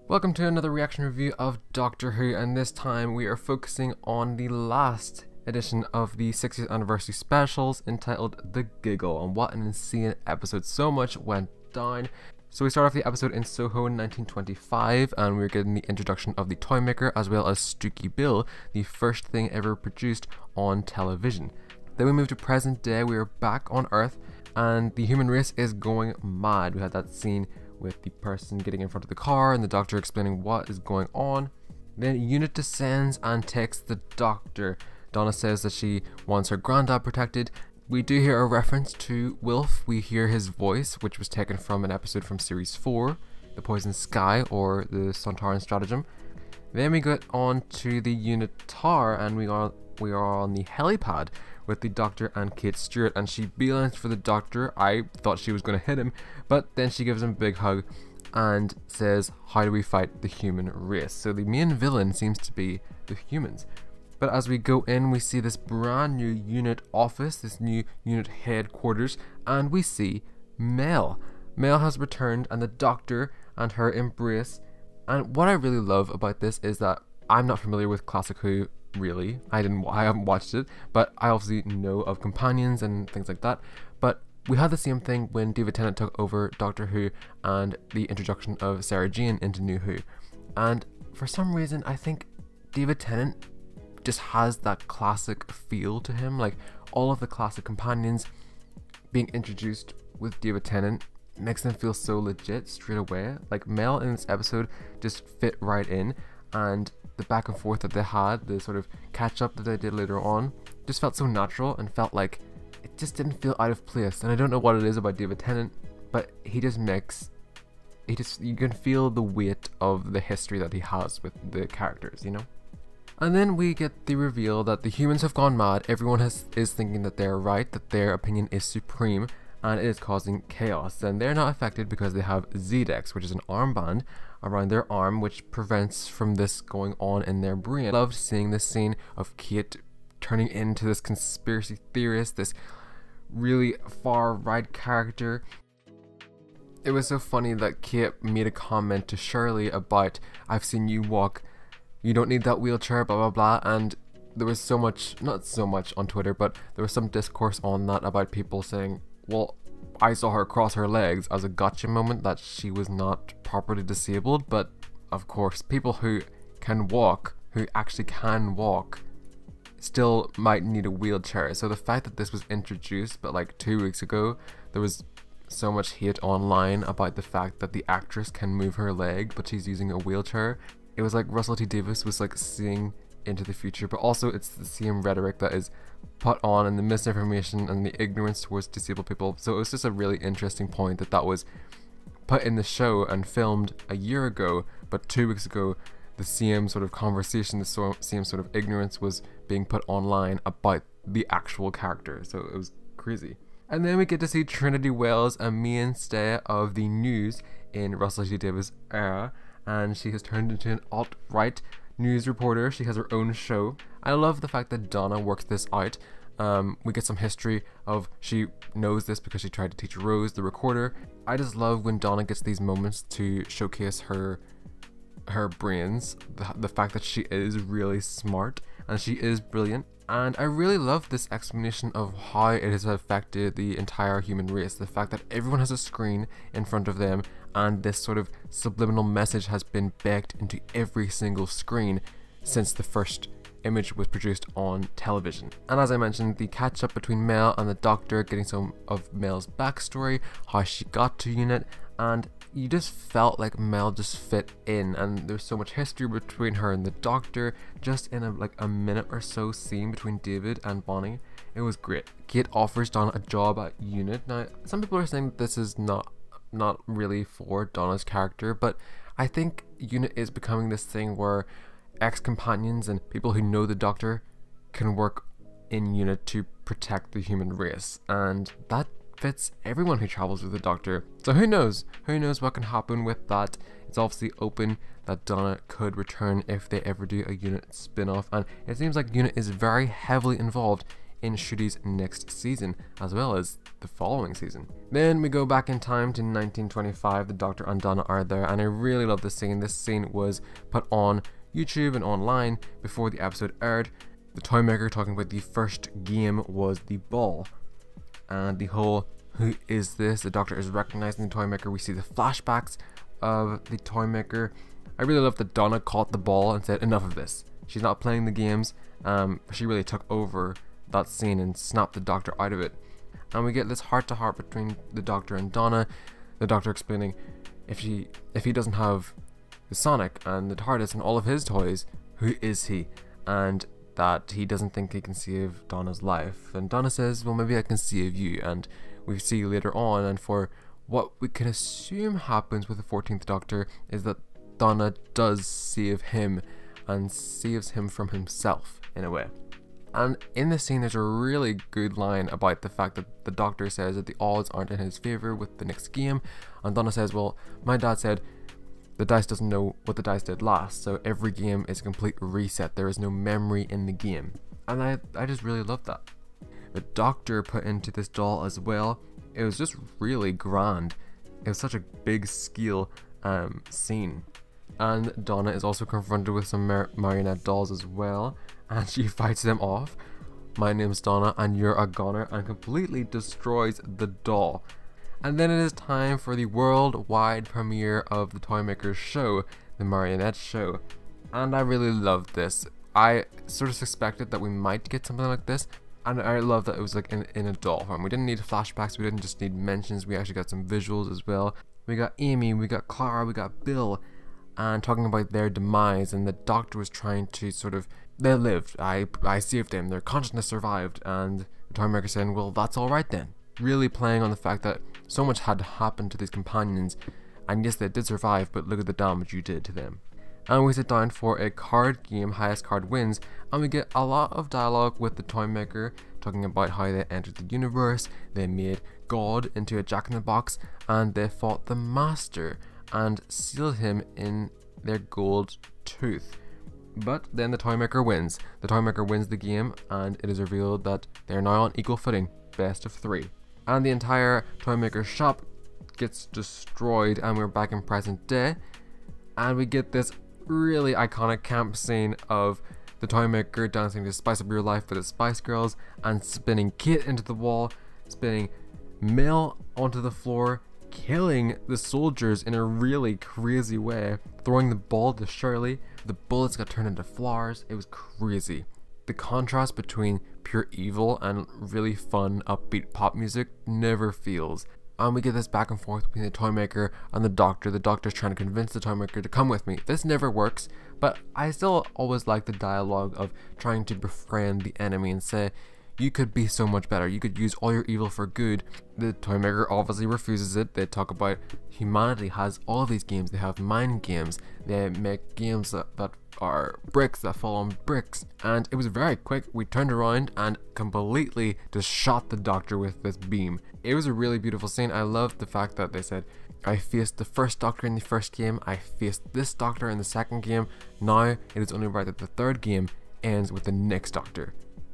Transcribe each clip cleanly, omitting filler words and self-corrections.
Welcome to another reaction review of Doctor Who, and this time we are focusing on the last edition of the 60th anniversary specials entitled The Giggle, and what an insane episode. So much went down. So we start off the episode in Soho in 1925, and we're getting the introduction of the Toymaker as well as Stooky Bill, the first thing ever produced on television. Then we move to present day. We are back on Earth and the human race is going mad. We had that scene with the person getting in front of the car and the doctor explaining what is going on. Then Unit descends and takes the doctor. Donna says that she wants her granddad protected. We do hear a reference to Wilf. We hear his voice, which was taken from an episode from series 4, The Poison Sky, or the Sontaran Stratagem. Then we get on to the unit tower, and we are on the helipad with the doctor and Kate Stewart, and she beelines for the doctor. I thought she was going to hit him, but then she gives him a big hug and says, how do we fight the human race? So the main villain seems to be the humans. But as we go in, we see this brand new unit office, this new unit headquarters, and we see Mel. Mel has returned, and the doctor and her embrace. And what I really love about this is that I'm not familiar with Classic Who, really. I haven't watched it, but I obviously know of companions and things like that. But we had the same thing when David Tennant took over Doctor Who and the introduction of Sarah Jane into New Who. And for some reason, I think David Tennant just has that classic feel to him. Like, all of the classic companions being introduced with David Tennant makes them feel so legit straight away. Like, Mel in this episode just fit right in, and the back and forth that they had, the sort of catch up that they did later on, just felt so natural and felt like it just didn't feel out of place. And I don't know what it is about David Tennant, but you can feel the weight of the history that he has with the characters, you know? And then we get the reveal that the humans have gone mad. Everyone is thinking that they're right, that their opinion is supreme, and it is causing chaos. And they're not affected because they have Z-Dex, which is an armband around their arm, which prevents from this going on in their brain. I loved seeing this scene of Kate turning into this conspiracy theorist, this really far right character. It was so funny that Kate made a comment to Shirley about, I've seen you walk, you don't need that wheelchair, blah blah blah. And there was so much, not so much on Twitter, but there was some discourse on that about people saying, well, I saw her cross her legs as a gotcha moment, that she was not properly disabled. But of course, people who can walk, who actually can walk, still might need a wheelchair. So the fact that this was introduced but like 2 weeks ago, there was so much hate online about the fact that the actress can move her leg but she's using a wheelchair. It was like Russell T Davies was like seeing into the future, but also it's the same rhetoric that is put on, and the misinformation and the ignorance towards disabled people. So it was just a really interesting point that was put in the show and filmed a year ago, but 2 weeks ago the same sort of conversation, the same sort of ignorance was being put online about the actual character. So it was crazy. And then we get to see Trinity Wells, a mainstay of the news in Russell T Davies' era, and she has turned into an alt-right news reporter. She has her own show. I love the fact that Donna works this out. We get some history of, she knows this because she tried to teach Rose, the recorder. I just love when Donna gets these moments to showcase her brains, the fact that she is really smart and she is brilliant. And I really love this explanation of how it has affected the entire human race. The fact that everyone has a screen in front of them, and this sort of subliminal message has been baked into every single screen since the first image was produced on television. And as I mentioned, the catch up between Mel and the doctor, getting some of Mel's backstory, how she got to Unit, and you just felt like Mel just fit in, and there's so much history between her and the doctor just in a minute or so scene between David and Bonnie. It was great. Kate offers Donna a job at Unit. Now, some people are saying that this is not really for Donna's character, but I think Unit is becoming this thing where ex-companions and people who know the doctor can work in Unit to protect the human race, and that fits everyone who travels with the doctor. So who knows what can happen with that. It's obviously open that Donna could return if they ever do a Unit spin-off, and it seems like Unit is very heavily involved in Ncuti's next season, as well as the following season. Then we go back in time to 1925. The Doctor and Donna are there, and I really love this scene. This scene was put on YouTube and online before the episode aired. The Toymaker talking about the first game was the ball, and the whole "who is this?" The Doctor is recognizing the Toymaker. We see the flashbacks of the Toymaker. I really love that Donna caught the ball and said, "Enough of this." She's not playing the games. She really took over that scene and snapped the Doctor out of it. And we get this heart-to-heart between the Doctor and Donna. The Doctor explaining if he doesn't have the Sonic and the TARDIS and all of his toys, who is he? And that he doesn't think he can save Donna's life. And Donna says, well, maybe I can save you. And we see later on, and for what we can assume happens with the 14th Doctor, is that Donna does save him and saves him from himself in a way. And in this scene, there's a really good line about the fact that the Doctor says that the odds aren't in his favor with the next game, and Donna says, well, my dad said the dice doesn't know what the dice did last, so every game is a complete reset. There is no memory in the game. And I just really love that. The Doctor put into this doll as well. It was just really grand. It was such a big scale scene. And Donna is also confronted with some marionette dolls as well, and she fights them off. My name's Donna and you're a goner, and completely destroys the doll. And then it is time for the worldwide premiere of the Toymaker show, the marionette show. And I really loved this. I sort of suspected that we might get something like this, and I love that it was like in a doll form. We didn't need flashbacks, we didn't just need mentions, we actually got some visuals as well. We got Amy, we got Clara, we got Bill, and talking about their demise, and the Doctor was trying to sort of, they lived, I saved them, their consciousness survived, and the Toymaker saying, well, that's alright then. Really playing on the fact that so much had to happen to these companions, and yes, they did survive, but look at the damage you did to them. And we sit down for a card game, highest card wins, and we get a lot of dialogue with the Toymaker, talking about how they entered the universe, they made God into a jack-in-the-box, and they fought the Master, and sealed him in their gold tooth. But then the Toymaker wins. The Toymaker wins the game, and it is revealed that they are now on equal footing, best of 3. And the entire Toymaker shop gets destroyed, and we're back in present day, and we get this really iconic camp scene of the Toymaker dancing to Spice Up Your Life with the Spice Girls, and spinning Kate into the wall, spinning Mel onto the floor, killing the soldiers in a really crazy way, throwing the ball to Shirley. The bullets got turned into flowers. It was crazy. The contrast between pure evil and really fun, upbeat pop music never fails. And we get this back and forth between the Toymaker and the Doctor. The Doctor's trying to convince the Toymaker to come with me. This never works, but I still always like the dialogue of trying to befriend the enemy and say, you could be so much better, you could use all your evil for good. The Toymaker obviously refuses it. They talk about humanity has all of these games. They have mind games, they make games that are bricks that fall on bricks. And it was very quick. We turned around and completely just shot the Doctor with this beam. It was a really beautiful scene. I loved the fact that they said, I faced the first Doctor in the first game, I faced this Doctor in the second game, now it is only right that the third game ends with the next Doctor.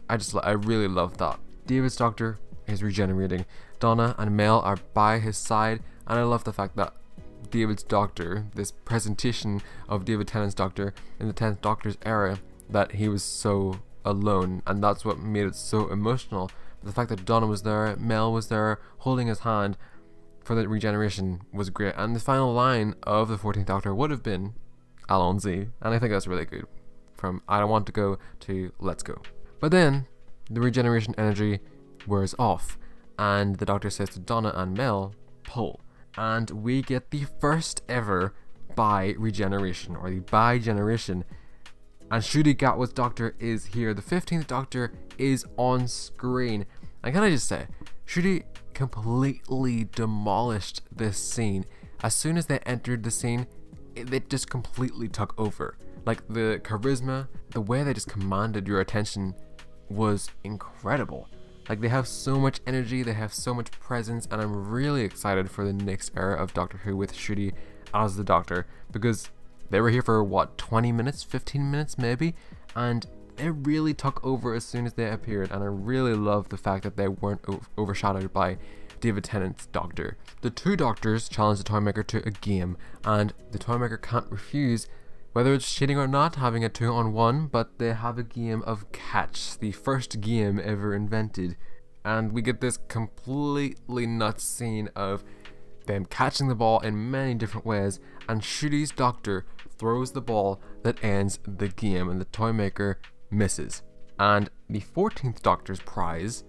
I really love that. David's Doctor is regenerating. Donna and Mel are by his side, and I love the fact that David's Doctor, this presentation of David Tennant's Doctor in the 10th Doctor's era, that he was so alone, and that's what made it so emotional. But the fact that Donna was there, Mel was there, holding his hand for the regeneration was great. And the final line of the 14th Doctor would have been Allons-y, and I think that's really good. From I don't want to go to let's go. But then the regeneration energy wears off, and the Doctor says to Donna and Mel, pull. And we get the first ever bi-regeneration, or the bi-generation. And Ncuti Gatwa's Doctor is here. The 15th Doctor is on screen. And can I just say, Ncuti completely demolished this scene. As soon as they entered the scene, it just completely took over. Like the charisma, the way they just commanded your attention was incredible. Like they have so much energy, they have so much presence, and I'm really excited for the next era of Doctor Who with Ncuti as the Doctor, because they were here for what, 20 minutes, 15 minutes maybe, and it really took over as soon as they appeared, and I really love the fact that they weren't overshadowed by David Tennant's Doctor. The two Doctors challenge the Toymaker to a game, and the Toymaker can't refuse, whether it's cheating or not, having a 2-on-1, but they have a game of catch, the first game ever invented. And we get this completely nuts scene of them catching the ball in many different ways, and Ncuti's Doctor throws the ball that ends the game, and the Toymaker misses. And the 14th Doctor's prize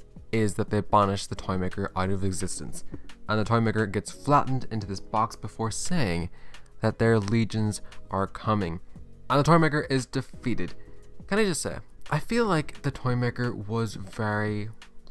is that they banish the Toymaker out of existence, and the Toymaker gets flattened into this box before saying that their legions are coming, and the Toymaker is defeated. Can I just say, I feel like the Toymaker was very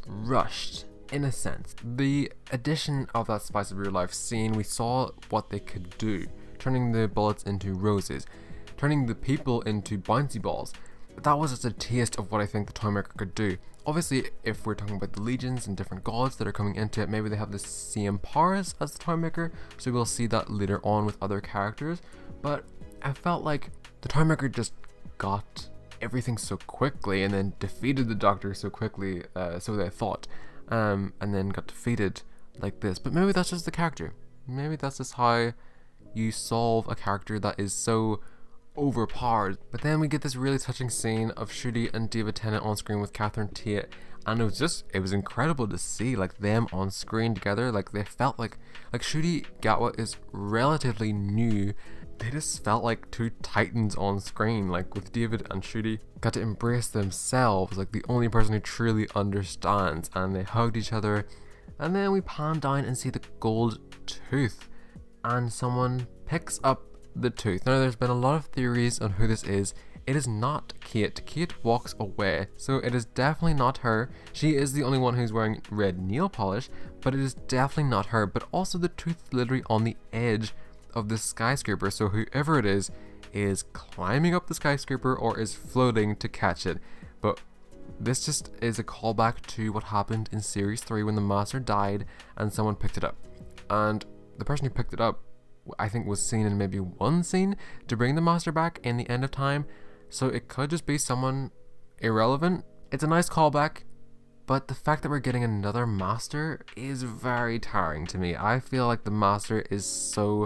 rushed in a sense. The addition of that Spice of Real Life scene, we saw what they could do, turning the bullets into roses, turning the people into bouncy balls. That was just a taste of what I think the Toymaker could do. Obviously, if we're talking about the legions and different gods that are coming into it, maybe they have the same powers as the Toymaker, so we'll see that later on with other characters. But I felt like the Toymaker just got everything so quickly, and then defeated the Doctor so quickly, so they thought, and then got defeated like this. But maybe that's just the character. Maybe that's just how you solve a character that is so overpowered. But then we get this really touching scene of Ncuti and David Tennant on screen with Catherine Tate, and it was incredible to see like them on screen together. Like they felt like Ncuti Gatwa is relatively new. They just felt like two titans on screen, like with David and Ncuti got to embrace themselves, like the only person who truly understands, and they hugged each other. And then we pan down and see the gold tooth, and someone picks up the tooth. Now there's been a lot of theories on who this is. It is not Kate. Kate walks away, so it is definitely not her. She is the only one who's wearing red nail polish, but it is definitely not her. But also the tooth is literally on the edge of the skyscraper, so whoever it is climbing up the skyscraper or is floating to catch it. But this just is a callback to what happened in series 3 when the Master died and someone picked it up, and the person who picked it up I think was seen in maybe one scene to bring the Master back in the End of Time, so it could just be someone irrelevant. It's a nice callback, but the fact that we're getting another Master is very tiring to me. I feel like the Master is so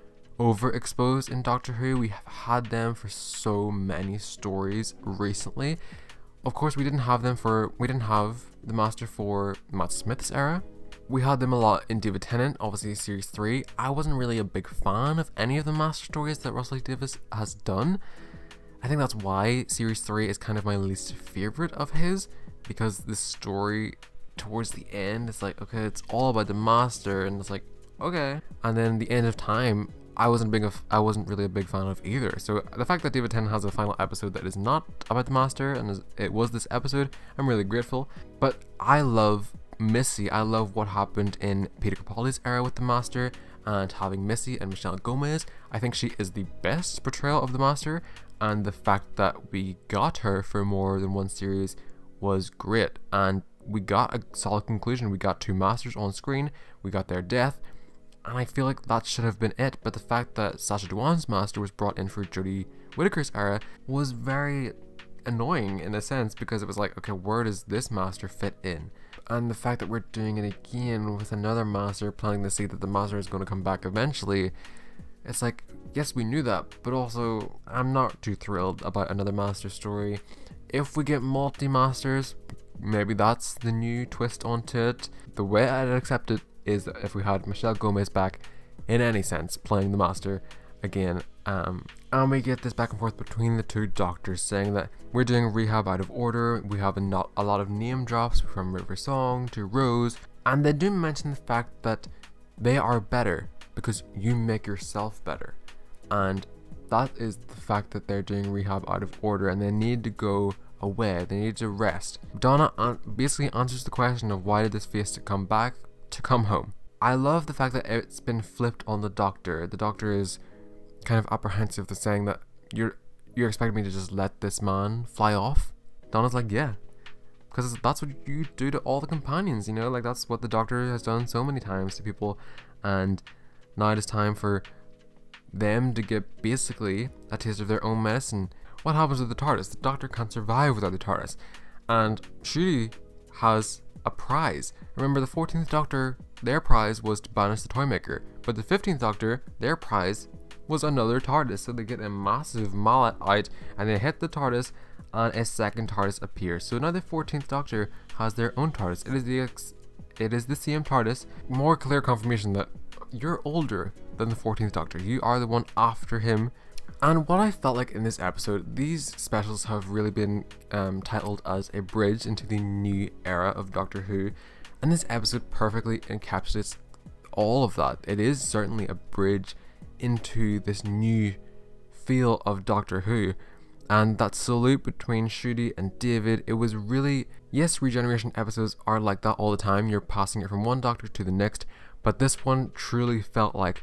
overexposed in Doctor Who. We have had them for so many stories recently. Of course, we didn't have the Master for Matt Smith's era. We had them a lot in David Tennant, obviously series 3. I wasn't really a big fan of any of the Master stories that Russell T Davies has done. I think that's why series 3 is kind of my least favourite of his, because the story towards the end is like, okay, it's all about the Master, and it's like, okay. And then the End of Time, I wasn't really a big fan of either. So the fact that David Tennant has a final episode that is not about the Master, and it was this episode, I'm really grateful. But I love Missy. I love what happened in Peter Capaldi's era with the Master, and having Missy and Michelle Gomez, I think she is the best portrayal of the Master, and the fact that we got her for more than one series was great, and we got a solid conclusion. We got two Masters on screen, we got their death, and I feel like that should have been it. But the fact that Sacha Dhawan's Master was brought in for Jodie Whittaker's era was very annoying in a sense, because it was like, okay, where does this Master fit in? And the fact that we're doing it again with another Master, planting the seed that the Master is going to come back eventually, it's like, yes, we knew that, but also I'm not too thrilled about another Master story. If we get multi-Masters, maybe that's the new twist onto it. The way I'd accept it is that if we had Michelle Gomez back in any sense playing the Master again, and we get this back and forth between the two Doctors saying that we're doing Rehab out of order. We have a lot of name drops from River Song to Rose, and they do mention the fact that they are better because you make yourself better, and that is the fact that they're doing Rehab out of order, and they need to go away, they need to rest. Donna basically answers the question of why did this face to come back to come home. I love the fact that it's been flipped on the Doctor. The Doctor is kind of apprehensive to saying that you're expecting me to just let this man fly off. Donna's like, yeah, because that's what you do to all the companions, you know, like that's what the Doctor has done so many times to people, and now it is time for them to get basically a taste of their own medicine. what happens with the TARDIS? The Doctor can't survive without the TARDIS. And Ncuti has a prize. Remember, the 14th Doctor, their prize was to banish the Toymaker, but the 15th Doctor, their prize was another TARDIS. So they get a massive mallet out and they hit the TARDIS, and a second TARDIS appears. So now the 14th Doctor has their own TARDIS. It is the same TARDIS. More clear confirmation that you're older than the 14th Doctor. You are the one after him. And what I felt like in this episode, these specials have really been titled as a bridge into the new era of Doctor Who, and this episode perfectly encapsulates all of that. It is certainly a bridge into this new feel of Doctor Who, and that salute between Ncuti and David, it was really, yes, Regeneration episodes are like that all the time, you're passing it from one Doctor to the next, but this one truly felt like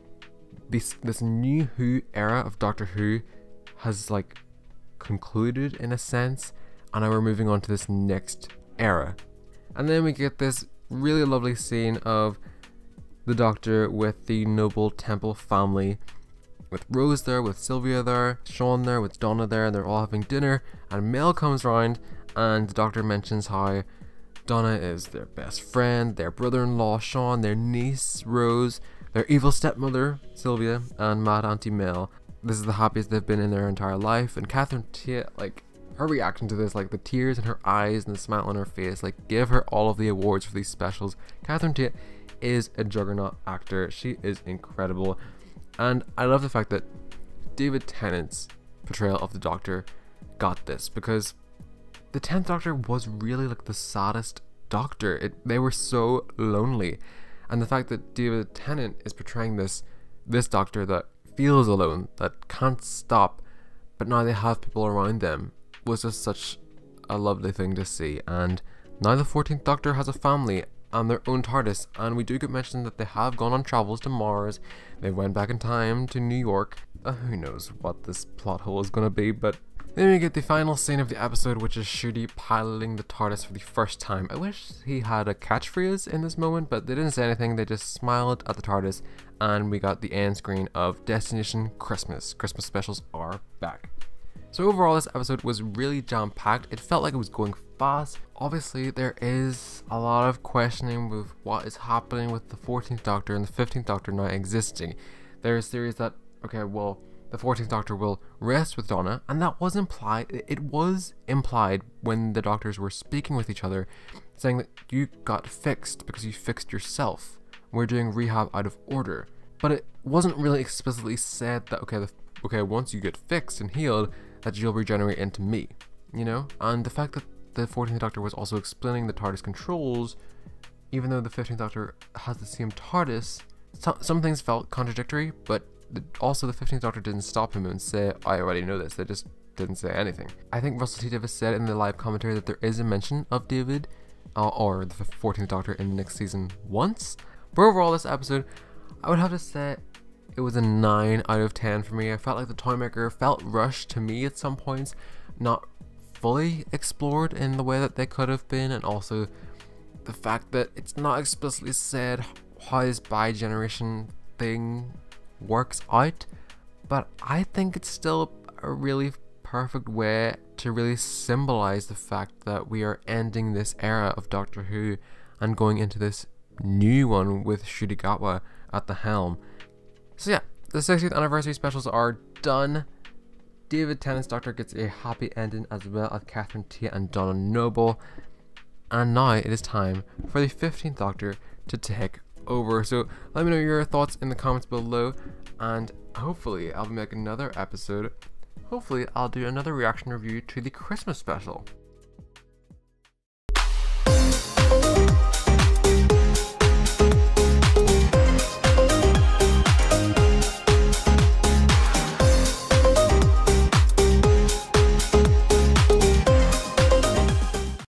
this new Who era of Doctor Who has like concluded in a sense, and now we're moving on to this next era. And then we get this really lovely scene of the Doctor with the Noble Temple family, with Rose there, with Sylvia there, Sean there, with Donna there, and they're all having dinner, and Mel comes round and the Doctor mentions how Donna is their best friend, their brother-in-law Sean, their niece Rose, their evil stepmother, Sylvia, and mad Auntie Mel. This is the happiest they've been in their entire life. And Catherine Tate, like, her reaction to this, like, the tears in her eyes and the smile on her face, like, give her all of the awards for these specials. Catherine Tate is a juggernaut actor. She is incredible. And I love the fact that David Tennant's portrayal of the Doctor got this, because the 10th Doctor was really, like, the saddest Doctor. They were so lonely. And the fact that David Tennant is portraying this Doctor that feels alone, that can't stop, but now they have people around them, was just such a lovely thing to see. And now the 14th Doctor has a family and their own TARDIS, and we do get mentioned that they have gone on travels to Mars, they went back in time to New York. Who knows what this plot hole is going to be, but then we get the final scene of the episode, which is Ncuti piloting the TARDIS for the first time. I wish he had a catchphrase in this moment, but they didn't say anything, they just smiled at the TARDIS, and we got the end screen of Destination Christmas. Christmas specials are back. So overall, this episode was really jam-packed. It felt like it was going fast. Obviously, there is a lot of questioning with what is happening with the 14th Doctor and the 15th Doctor now existing. There is theories that, okay, well, the 14th Doctor will rest with Donna, and that was implied. It was implied when the Doctors were speaking with each other, saying that you got fixed because you fixed yourself. We're doing rehab out of order. But it wasn't really explicitly said that, okay, once you get fixed and healed, that you'll regenerate into me, you know? And the fact that the 14th Doctor was also explaining the TARDIS controls, even though the 15th Doctor has the same TARDIS, some things felt contradictory, but also the 15th Doctor didn't stop him and say, I already know this. They just didn't say anything. I think Russell T Davies said in the live commentary that there is a mention of David or the 14th Doctor in the next season once. But overall, this episode, I would have to say it was a 9 out of 10 for me. I felt like the Toymaker felt rushed to me at some points, not fully explored in the way that they could have been, and also the fact that it's not explicitly said how this bi-generation thing works out, but I think it's still a really perfect way to really symbolize the fact that we are ending this era of Doctor Who and going into this new one with Ncuti Gatwa at the helm. So yeah, the 60th anniversary specials are done. David Tennant's Doctor gets a happy ending, as well as Catherine Tate and Donna Noble, and now it is time for the 15th Doctor to take over. So let me know your thoughts in the comments below, and hopefully I'll make another episode. Hopefully I'll do another reaction review to the Christmas special.